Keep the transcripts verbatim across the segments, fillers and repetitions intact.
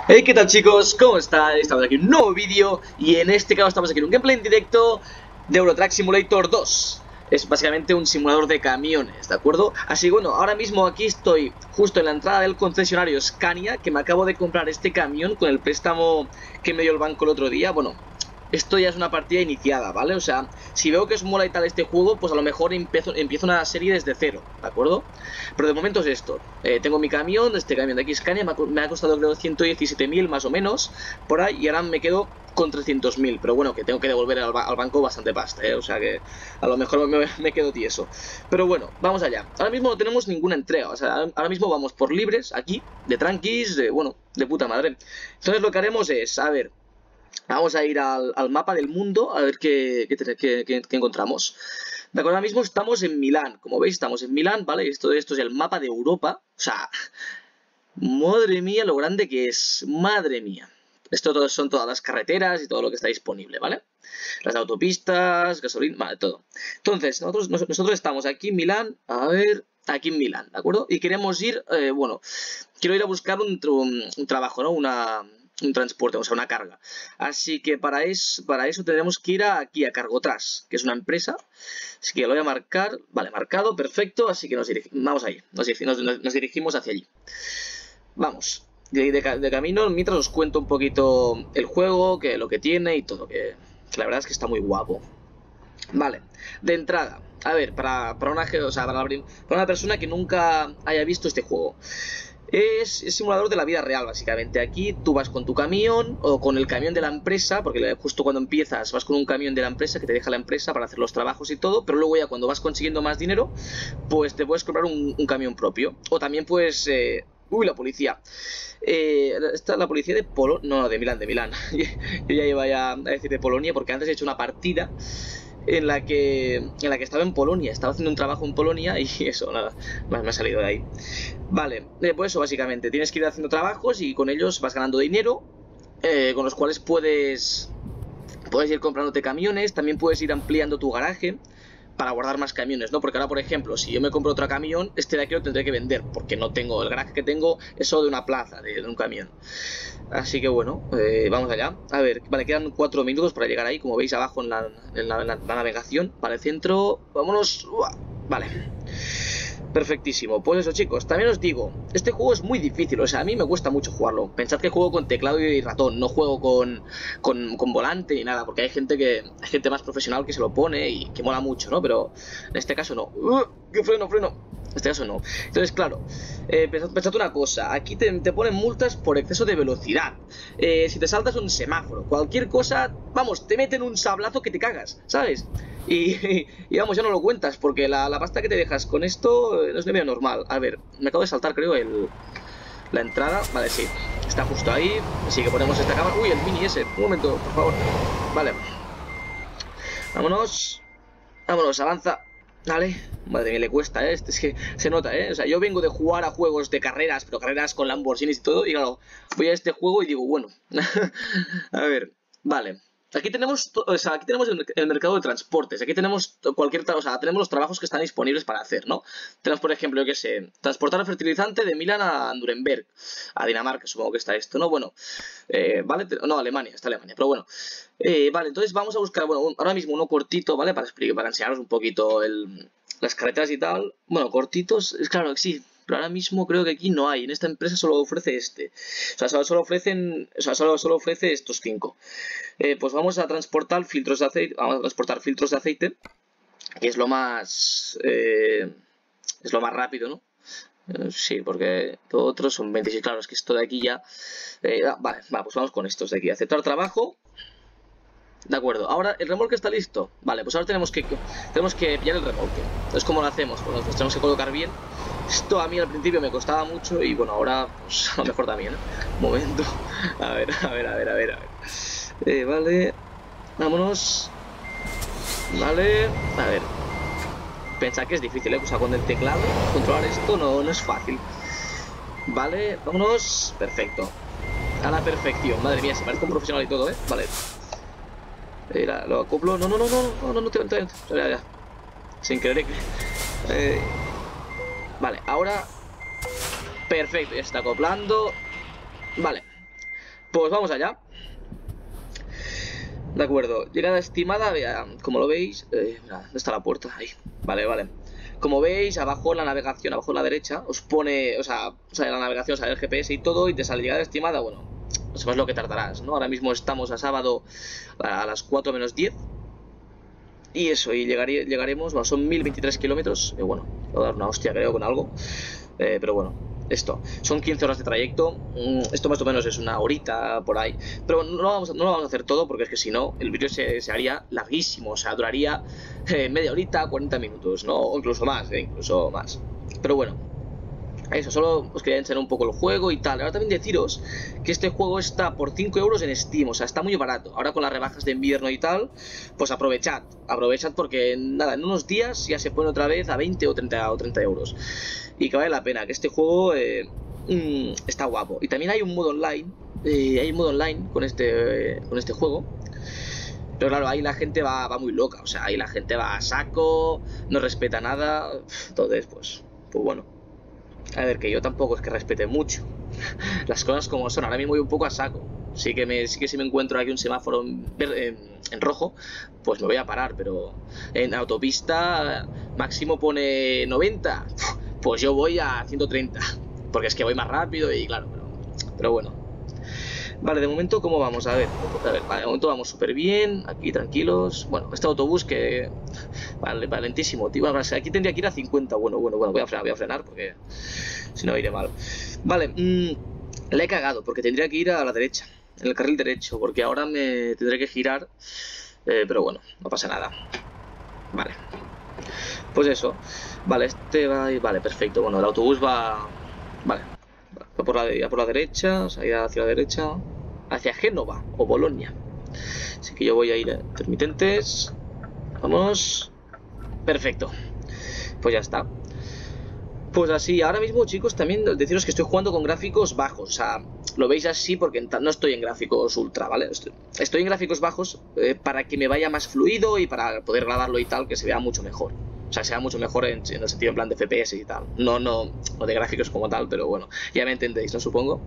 Hey, ¿qué tal, chicos? ¿Cómo estáis? Estamos aquí en un nuevo vídeo y en este caso estamos aquí en un gameplay en directo de Euro Truck Simulator dos. Es básicamente un simulador de camiones, ¿de acuerdo? Así que bueno, ahora mismo aquí estoy justo en la entrada del concesionario Scania, que me acabo de comprar este camión con el préstamo que me dio el banco el otro día. Bueno, esto ya es una partida iniciada, ¿vale? O sea, si veo que os mola y tal este juego, pues a lo mejor empiezo, empiezo una serie desde cero, ¿de acuerdo? Pero de momento es esto. Eh, tengo mi camión, este camión de aquí Scania, me ha, me ha costado creo ciento diecisiete mil más o menos, por ahí, y ahora me quedo con trescientos mil, pero bueno, que tengo que devolver al, al banco bastante pasta, ¿eh? O sea que a lo mejor me, me quedo tieso. Pero bueno, vamos allá. Ahora mismo no tenemos ninguna entrega, o sea, ahora mismo vamos por libres, aquí, de tranquis, de, bueno, de puta madre. Entonces lo que haremos es, a ver... Vamos a ir al, al mapa del mundo a ver qué, qué, qué, qué, qué encontramos. De acuerdo, ahora mismo estamos en Milán. Como veis, estamos en Milán, ¿vale? Esto, esto es el mapa de Europa. O sea, madre mía lo grande que es. Madre mía. Esto todo, son todas las carreteras y todo lo que está disponible, ¿vale? Las autopistas, gasolina, vale, todo. Entonces, nosotros, nosotros estamos aquí en Milán, a ver, aquí en Milán, ¿de acuerdo? Y queremos ir, eh, bueno, quiero ir a buscar un, un, un trabajo, ¿no? Una... un transporte, o sea, una carga. Así que para, es, para eso tenemos que ir a, aquí a Cargotras, que es una empresa. Así que lo voy a marcar. Vale, marcado, perfecto. Así que nos dirigimos, vamos ahí, nos, nos, nos dirigimos hacia allí. Vamos, de, de, de camino, mientras os cuento un poquito el juego, que lo que tiene y todo, que, que la verdad es que está muy guapo. Vale, de entrada, a ver, para, para, una, o sea, para, para una persona que nunca haya visto este juego. Es, es simulador de la vida real, básicamente. Aquí tú vas con tu camión o con el camión de la empresa, porque justo cuando empiezas vas con un camión de la empresa que te deja la empresa para hacer los trabajos y todo, pero luego ya cuando vas consiguiendo más dinero, pues te puedes comprar un, un camión propio. O también pues... Eh, uy, la policía. Eh, esta es la policía de Polo... No, de Milán, de Milán. Yo ya iba a decir de Polonia porque antes he hecho una partida en la que en la que estaba en Polonia, estaba haciendo un trabajo en Polonia y eso, nada, me ha salido de ahí. Vale, eh, pues eso básicamente, tienes que ir haciendo trabajos y con ellos vas ganando dinero, eh, con los cuales puedes puedes ir comprándote camiones, también puedes ir ampliando tu garaje para guardar más camiones, ¿no? Porque ahora, por ejemplo, si yo me compro otro camión, este de aquí lo tendré que vender, porque no tengo, el garaje que tengo es solo de una plaza, de, de un camión. Así que bueno, eh, vamos allá. A ver, vale, quedan cuatro minutos para llegar ahí, como veis abajo en la, en la, en la, la navegación. Vale, centro, vámonos. Vale. Perfectísimo, pues eso, chicos, también os digo, este juego es muy difícil, o sea, a mí me cuesta mucho jugarlo. Pensad que juego con teclado y ratón, no juego con, con, con volante ni nada, porque hay gente que hay gente más profesional que se lo pone y que mola mucho, ¿no? Pero en este caso no. ¡Uh! ¡Qué freno, freno! En este caso no. Entonces, claro, eh, pensad, pensad una cosa, aquí te, te ponen multas por exceso de velocidad. Eh, si te saltas un semáforo, cualquier cosa, vamos, te meten un sablazo que te cagas, ¿sabes? Y, y, y vamos, ya no lo cuentas, porque la, la pasta que te dejas con esto no es de medio normal. A ver, me acabo de saltar, creo, el, la entrada. Vale, sí, está justo ahí. Así que ponemos esta cámara. Uy, el mini ese, un momento, por favor. Vale, vámonos. Vámonos, avanza. Vale, madre mía, le cuesta, ¿eh? Es que se nota, ¿eh? O sea, yo vengo de jugar a juegos de carreras, pero carreras con Lamborghinis y todo. Y claro, voy a este juego y digo, bueno. A ver, vale. Aquí tenemos, o sea, aquí tenemos el, el mercado de transportes. Aquí tenemos cualquier, o sea, tenemos los trabajos que están disponibles para hacer, ¿no? Tenemos, por ejemplo, yo qué sé, transportar el fertilizante de Milán a Nuremberg, a Dinamarca, supongo que está esto, ¿no? Bueno, eh, vale, no, Alemania, está Alemania, pero bueno. Eh, vale, entonces vamos a buscar, bueno, ahora mismo uno cortito, ¿vale? Para explicar, para enseñaros un poquito el, las carreteras y tal. Bueno, cortitos, es claro que sí. Pero ahora mismo creo que aquí no hay. En esta empresa solo ofrece este. O sea, solo, solo ofrecen. O sea, solo, solo ofrece estos cinco. Eh, pues vamos a transportar filtros de aceite. Vamos a transportar filtros de aceite. Que es lo más. Eh, es lo más rápido, ¿no? Eh, sí, porque todo otro son veintiséis. Claro, es que esto de aquí ya. Eh, vale, vale, pues vamos con estos de aquí. Aceptar trabajo. De acuerdo, ahora el remolque está listo. Vale, pues ahora tenemos que tenemos que pillar el remolque. Entonces, ¿cómo lo hacemos? Pues nos tenemos que colocar bien. Esto a mí al principio me costaba mucho y bueno, ahora pues, a lo mejor también, ¿eh? Un momento. A ver, a ver, a ver, a ver, a ver. Eh, vale. Vámonos. Vale. A ver. Pensad que es difícil, ¿eh? O sea, con el teclado controlar esto no, no es fácil. Vale, vámonos. Perfecto. A la perfección. Madre mía, se parece un profesional y todo, ¿eh? Vale. Eh, la, lo acoplo. No, no, no, no, no, no, no, te, te, te, ya, ya. Sin querer. Eh, vale, ahora. Perfecto, ya está acoplando. Vale. Pues vamos allá. De acuerdo, llegada estimada, vea, como lo veis, eh, ¿dónde está la puerta? Ahí, vale, vale. Como veis, abajo en la navegación, abajo a la derecha, os pone, o sea, o sea, en la navegación sale el G P S y todo, y te sale llegada estimada, bueno, no sabes lo que tardarás, ¿no? Ahora mismo estamos a sábado a las cuatro menos diez. Y eso, y llegaré, llegaremos, bueno, son mil veintitrés kilómetros, eh, bueno, voy a dar una hostia creo con algo, eh, pero bueno, esto, son quince horas de trayecto, mm, esto más o menos es una horita por ahí, pero no lo vamos a, no lo vamos a hacer todo porque es que si no, el vídeo se, se haría larguísimo, o sea, duraría eh, media horita, cuarenta minutos, ¿no? O incluso más, eh, incluso más, pero bueno. Eso, solo os quería enseñar un poco el juego y tal. Ahora también deciros que este juego está por cinco euros en Steam, o sea, está muy barato. Ahora con las rebajas de invierno y tal, pues aprovechad, aprovechad porque nada, en unos días ya se pone otra vez a veinte o treinta, o treinta euros. Y que vale la pena, que este juego eh, mm, está guapo. Y también hay un modo online, eh, hay un modo online con este, eh, con este juego. Pero claro, ahí la gente va, va muy loca, o sea, ahí la gente va a saco, no respeta nada, entonces pues, pues bueno. A ver, que yo tampoco es que respete mucho las cosas como son. Ahora mismo voy un poco a saco. Sí que, me, sí que si me encuentro aquí un semáforo en, en, en rojo, pues me voy a parar. Pero en autopista máximo pone noventa. Pues yo voy a ciento treinta. Porque es que voy más rápido y claro, pero, pero bueno. Vale, de momento, ¿cómo vamos? A ver, a ver, vale, de momento vamos súper bien, aquí tranquilos. Bueno, este autobús que... Vale, va lentísimo, tío. Bueno, aquí tendría que ir a cincuenta. Bueno, bueno, bueno, voy a frenar, voy a frenar porque si no iré mal. Vale, mmm, la he cagado porque tendría que ir a la derecha, en el carril derecho, porque ahora me tendré que girar. Eh, pero bueno, no pasa nada. Vale. Pues eso. Vale, este va... Vale, perfecto. Bueno, el autobús va... Vale. Va por la, por la derecha, o sea, ir hacia la derecha, hacia Génova o Bolonia. Así que yo voy a ir a intermitentes. Vamos. Perfecto. Pues ya está. Pues así, ahora mismo, chicos, también deciros que estoy jugando con gráficos bajos. O sea, lo veis así porque no estoy en gráficos ultra, ¿vale? Estoy, estoy en gráficos bajos eh, para que me vaya más fluido y para poder grabarlo y tal, que se vea mucho mejor. O sea, sea mucho mejor en, en el sentido en plan de F P S y tal. No, no, no de gráficos como tal, pero bueno, ya me entendéis, ¿no? Supongo.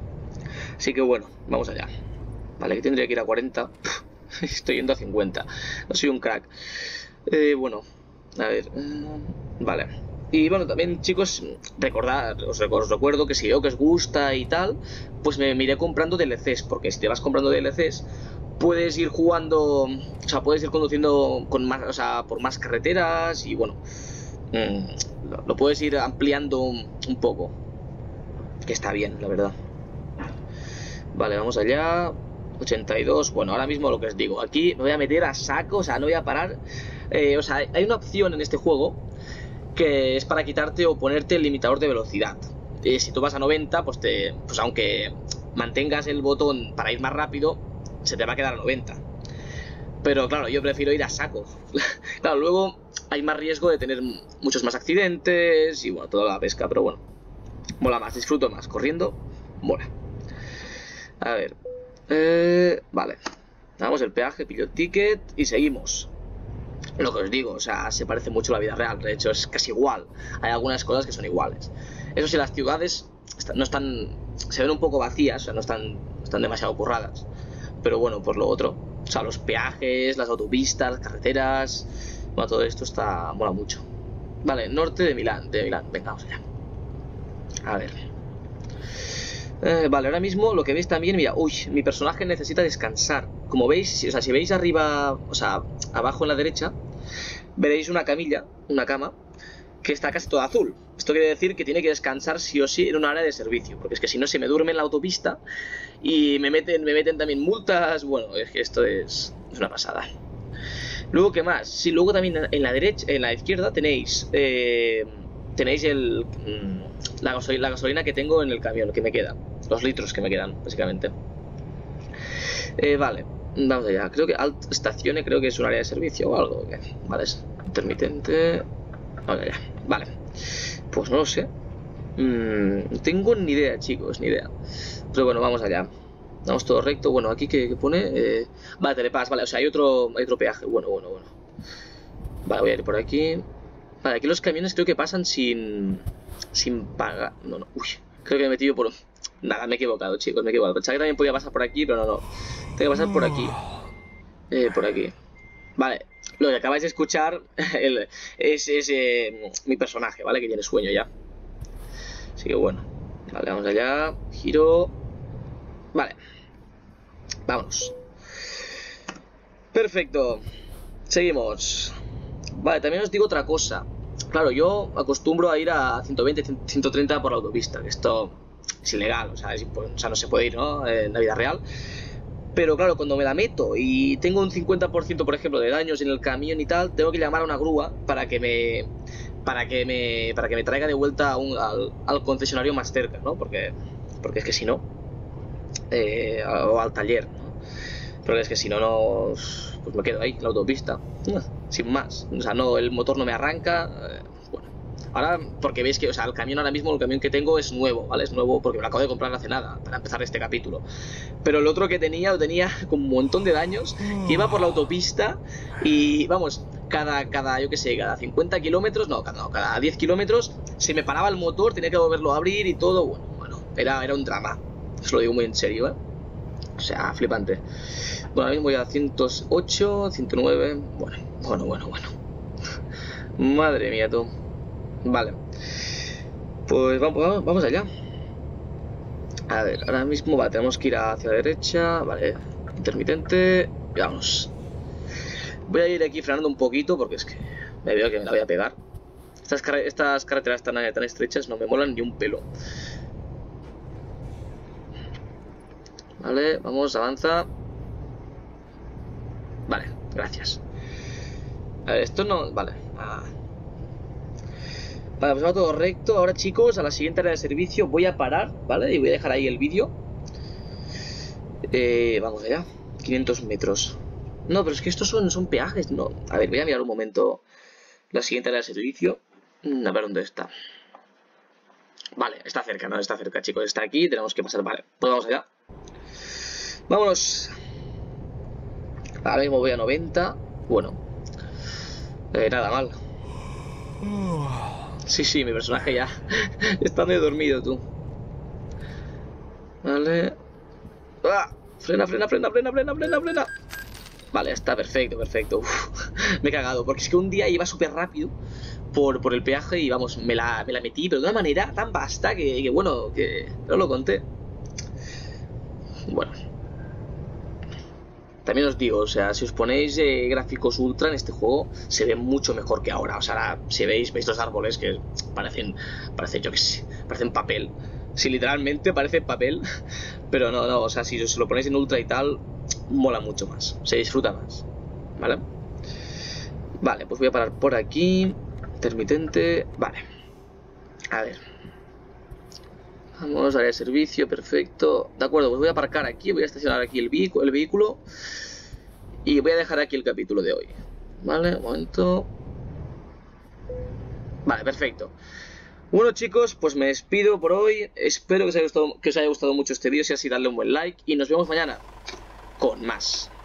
Así que bueno, vamos allá. Vale, que tendría que ir a cuarenta. Estoy yendo a cincuenta. No soy un crack. Eh, bueno, a ver. Uh, vale. Y bueno, también, chicos, recordad, os, os recuerdo que si veo que os gusta y tal, pues me, me iré comprando D L Cs. Porque si te vas comprando D L Cs, puedes ir jugando, o sea, puedes ir conduciendo con más, o sea, por más carreteras y bueno, mmm, lo, lo puedes ir ampliando un, un poco, que está bien, la verdad. Vale, vamos allá. ochenta y dos, bueno, ahora mismo lo que os digo, aquí me voy a meter a saco, o sea, no voy a parar. Eh, o sea, hay una opción en este juego que es para quitarte o ponerte el limitador de velocidad. Eh, si tú vas a noventa, pues te, pues aunque mantengas el botón para ir más rápido, se te va a quedar a noventa. Pero claro, yo prefiero ir a saco. Claro, luego hay más riesgo de tener muchos más accidentes y bueno, toda la pesca, pero bueno, mola más, disfruto más, corriendo, mola. A ver, eh, vale, damos el peaje, pillo el ticket y seguimos. Lo que os digo, o sea, se parece mucho a la vida real, de hecho es casi igual. Hay algunas cosas que son iguales. Eso sí, las ciudades no están, se ven un poco vacías, o sea, no están, no están demasiado curradas. Pero bueno, por lo otro, o sea, los peajes, las autopistas, las carreteras, bueno, todo esto está, mola mucho. Vale, norte de Milán, de Milán, venga, vamos allá. A ver. Eh, vale, ahora mismo lo que veis también, mira, uy, mi personaje necesita descansar. Como veis, o sea, si veis arriba, o sea, abajo en la derecha, veréis una camilla, una cama, que está casi toda azul. Esto quiere decir que tiene que descansar sí o sí en un área de servicio, porque es que si no se me duerme en la autopista y me meten, me meten también multas. Bueno, es que esto es, es una pasada. Luego, ¿qué más? Sí, luego también en la derecha, en la izquierda tenéis eh, tenéis el la gasolina, la gasolina que tengo en el camión, que me queda, los litros que me quedan, básicamente. Eh, vale, vamos allá. Creo que Alt Estazione creo que es un área de servicio o algo. ¿Qué? Vale, es intermitente. Vamos allá. Vale, pues no lo sé. Mm, no tengo ni idea, chicos, ni idea. Pero bueno, vamos allá. Vamos todo recto. Bueno, aquí que, que pone. Eh... Vale, telepass. Vale, o sea, hay otro, hay otro peaje. Bueno, bueno, bueno. Vale, voy a ir por aquí. Vale, aquí los camiones creo que pasan sin. Sin pagar. No, no. Uy, creo que me he metido por. Nada, me he equivocado, chicos, me he equivocado. Pensaba que también podía pasar por aquí, pero no, no. Tengo que pasar por aquí. Eh, por aquí. Vale, lo que acabáis de escuchar el, es, es eh, mi personaje, ¿vale? Que tiene sueño ya. Así que bueno. Vale, vamos allá. Giro. Vale. Vámonos. Perfecto. Seguimos. Vale, también os digo otra cosa. Claro, yo acostumbro a ir a ciento veinte, ciento treinta por la autopista, que esto es ilegal, o sea, es, o sea, no se puede ir, ¿no? En la vida real. Pero claro, cuando me la meto y tengo un cincuenta por ciento, por ejemplo, de daños en el camión y tal, tengo que llamar a una grúa para que me para que me para que me traiga de vuelta a un, al, al concesionario más cerca, ¿no? Porque porque es que si no eh, o al taller, ¿no? Porque es que si no no pues me quedo ahí en la autopista, sin más. O sea, no, el motor no me arranca. Eh, bueno, ahora porque veis que, o sea, el camión ahora mismo, el camión que tengo es nuevo, ¿vale? Es nuevo porque me lo acabo de comprar hace nada, para empezar este capítulo. Pero el otro que tenía, lo tenía con un montón de daños, que iba por la autopista y, vamos, cada, cada yo qué sé, cada cincuenta kilómetros, no, cada, no, cada diez kilómetros, se me paraba el motor, tenía que volverlo a abrir y todo, bueno, bueno, era, era un drama. Os lo digo muy en serio, ¿eh? O sea, flipante. Bueno, ahora mismo voy a ciento ocho, ciento nueve. Bueno, bueno, bueno, bueno. Madre mía, tú. Vale. Pues vamos, vamos allá. A ver, ahora mismo, vale, tenemos que ir hacia la derecha. Vale, intermitente. Y vamos. Voy a ir aquí frenando un poquito porque es que me veo que me la voy a pegar. Estas, car estas carreteras tan, tan estrechas no me molan ni un pelo. Vale, vamos, avanza. Vale, gracias. A ver, esto no... Vale. Ah. Vale, pues va todo recto. Ahora, chicos, a la siguiente área de servicio voy a parar, ¿vale? Y voy a dejar ahí el vídeo. Eh, vamos allá. quinientos metros. No, pero es que estos son, son peajes, no. A ver, voy a mirar un momento la siguiente área de servicio. A ver dónde está. Vale, está cerca, no, está cerca, chicos. Está aquí, tenemos que pasar. Vale, pues vamos allá. Vámonos. Ahora mismo voy a noventa. Bueno, eh, nada mal. Sí, sí, mi personaje ya está medio dormido, tú. Vale. ¡Ah! Frena, frena, frena, frena, frena, frena, frena. Vale, está perfecto, perfecto. Uf, me he cagado, porque es que un día iba súper rápido por, por el peaje y vamos, me la, me la metí, pero de una manera tan vasta que, que bueno, que no lo conté. Bueno. También os digo, o sea, si os ponéis eh, gráficos ultra en este juego, se ve mucho mejor que ahora. O sea, ahora, si veis, veis los árboles que parecen, parecen, yo qué sé, parecen papel. Sí, literalmente parece papel. Pero no, no, o sea, si os lo ponéis en ultra y tal, mola mucho más, se disfruta más, ¿vale? Vale, pues voy a parar por aquí. Intermitente, vale. A ver. Vamos, área de servicio, perfecto. De acuerdo, pues voy a aparcar aquí, voy a estacionar aquí el, vehículo, el vehículo y voy a dejar aquí el capítulo de hoy. Vale, un momento. Vale, perfecto. Bueno, chicos, pues me despido por hoy. Espero que os haya gustado, que os haya gustado mucho este vídeo. Si es así, dadle un buen like y nos vemos mañana con más.